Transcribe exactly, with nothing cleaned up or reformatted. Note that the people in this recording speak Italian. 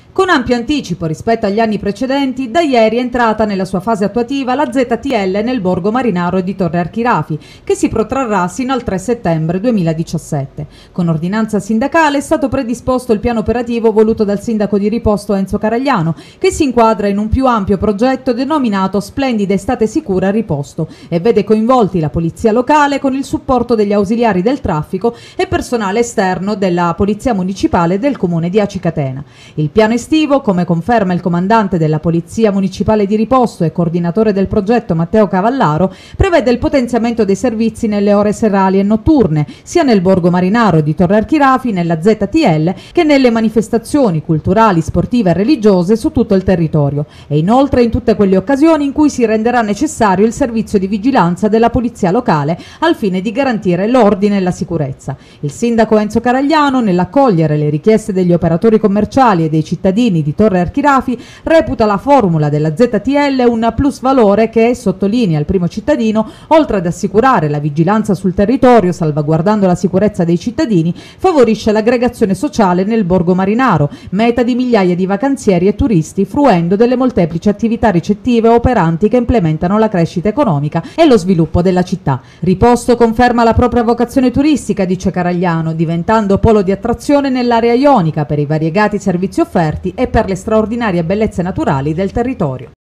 Con ampio anticipo rispetto agli anni precedenti, da ieri è entrata nella sua fase attuativa la Z T L nel borgo marinaro di Torre Archirafi, che si protrarrà sino al tre settembre duemiladiciassette. Con ordinanza sindacale è stato predisposto il piano operativo voluto dal sindaco di Riposto Enzo Caragliano, che si inquadra in un più ampio progetto denominato Splendida Estate Sicura Riposto e vede coinvolti la polizia locale con il supporto degli ausiliari del traffico e personale esterno della polizia municipale del comune di Aci Catena. Il piano estivo, come conferma il comandante della Polizia Municipale di Riposto e coordinatore del progetto Matteo Cavallaro, prevede il potenziamento dei servizi nelle ore serali e notturne, sia nel borgo marinaro di Torre Archirafi, nella Z T L, che nelle manifestazioni culturali, sportive e religiose su tutto il territorio, e inoltre in tutte quelle occasioni in cui si renderà necessario il servizio di vigilanza della polizia locale al fine di garantire l'ordine e la sicurezza. Il sindaco Enzo Caragliano, nell'accogliere le richieste degli operatori commerciali e dei cittadini di Torre Archirafi, reputa la formula della Z T L un plus valore che, sottolinea il primo cittadino, oltre ad assicurare la vigilanza sul territorio salvaguardando la sicurezza dei cittadini, favorisce l'aggregazione sociale nel borgo marinaro, meta di migliaia di vacanzieri e turisti, fruendo delle molteplici attività ricettive operanti che implementano la crescita economica e lo sviluppo della città. Riposto conferma la propria vocazione turistica, dice Caragliano, diventando polo di attrazione nell'area ionica per i variegati servizi offerti e per le straordinarie bellezze naturali del territorio.